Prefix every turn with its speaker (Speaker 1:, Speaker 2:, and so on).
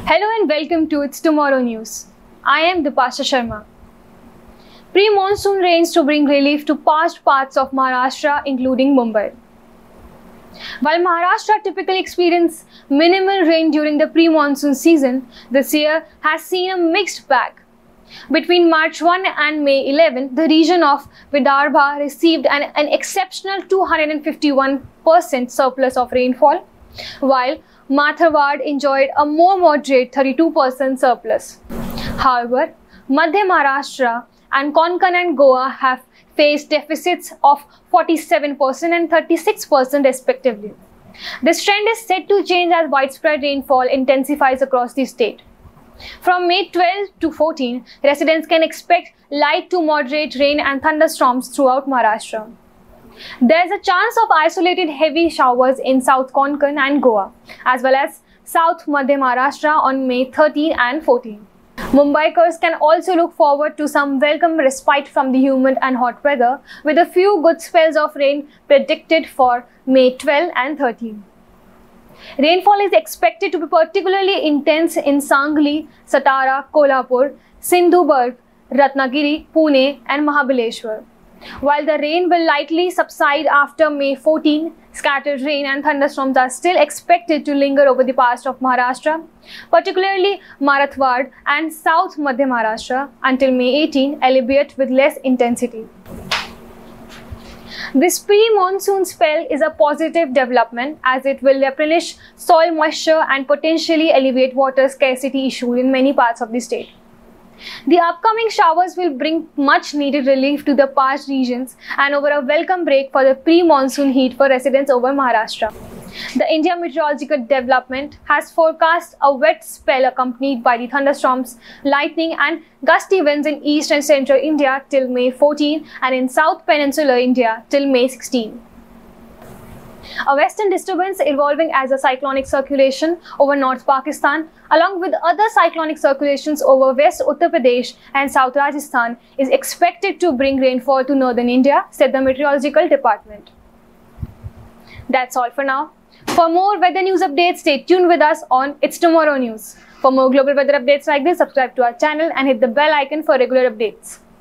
Speaker 1: Hello and welcome to It's Tomorrow News. I am Dipasha Sharma. Pre-monsoon rains to bring relief to parched parts of Maharashtra, including Mumbai. While Maharashtra typically experiences minimal rain during the pre-monsoon season, this year has seen a mixed bag. Between March 1 and May 11, the region of Vidarbha received an exceptional 251% surplus of rainfall, while Matharwad enjoyed a more moderate 32% surplus. However, Madhya Maharashtra and Konkan and Goa have faced deficits of 47% and 36% respectively. This trend is set to change as widespread rainfall intensifies across the state. From May 12 to 14, residents can expect light to moderate rain and thunderstorms throughout Maharashtra. There is a chance of isolated heavy showers in South Konkan and Goa, as well as South Madhya Maharashtra on May 13 and 14. Mumbaikars can also look forward to some welcome respite from the humid and hot weather, with a few good spells of rain predicted for May 12 and 13. Rainfall is expected to be particularly intense in Sangli, Satara, Kolhapur, Sindhudurg, Ratnagiri, Pune and Mahabaleshwar. While the rain will likely subside after May 14, scattered rain and thunderstorms are still expected to linger over the parts of Maharashtra, particularly Marathwad and South Madhya Maharashtra until May 18, albeit with less intensity. This pre-monsoon spell is a positive development as it will replenish soil moisture and potentially alleviate water scarcity issues in many parts of the state. The upcoming showers will bring much needed relief to the parched regions and over a welcome break for the pre-monsoon heat for residents over Maharashtra. The India Meteorological Development has forecast a wet spell accompanied by the thunderstorms, lightning and gusty winds in east and central India till May 14 and in south peninsular India till May 16. A western disturbance evolving as a cyclonic circulation over North Pakistan, along with other cyclonic circulations over West Uttar Pradesh and South Rajasthan, is expected to bring rainfall to northern India, said the Meteorological Department. That's all for now. For more weather news updates, stay tuned with us on It's Tomorrow News. For more global weather updates like this, subscribe to our channel and hit the bell icon for regular updates.